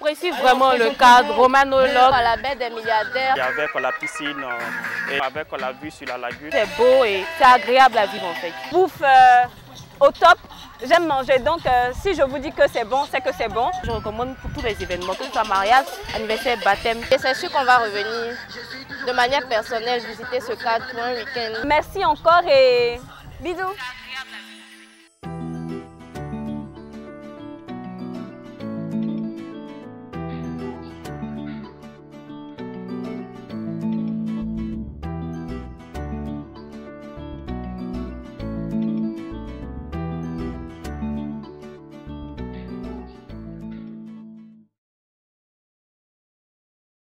J'apprécie vraiment le cadre romanologue. La baie des milliardaires. Avec la piscine et avec la vue sur la lagune. C'est beau et c'est agréable à vivre en fait. Bouffe au top. J'aime manger, donc si je vous dis que c'est bon, c'est que c'est bon. Je recommande pour tous les événements, que ce soit mariage, anniversaire, baptême. Et c'est sûr qu'on va revenir de manière personnelle visiter ce cadre pour un week-end. Merci encore et bisous.